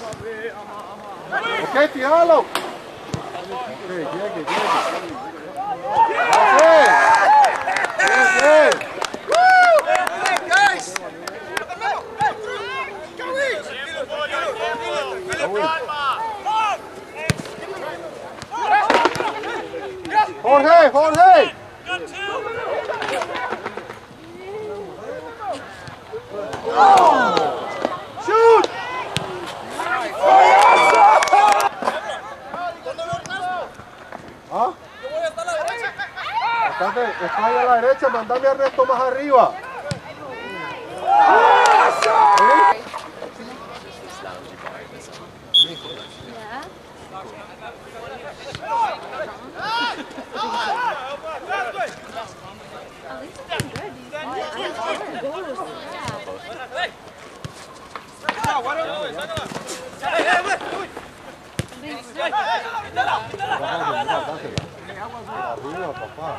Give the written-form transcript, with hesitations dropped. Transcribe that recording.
Ok, fíjalo. Ok, llegue. Bien. Jorge! Shoot! ¿Ah? Yo voy hasta la derecha. Está ahí a la derecha, mandame al resto más arriba. Arriba, papá.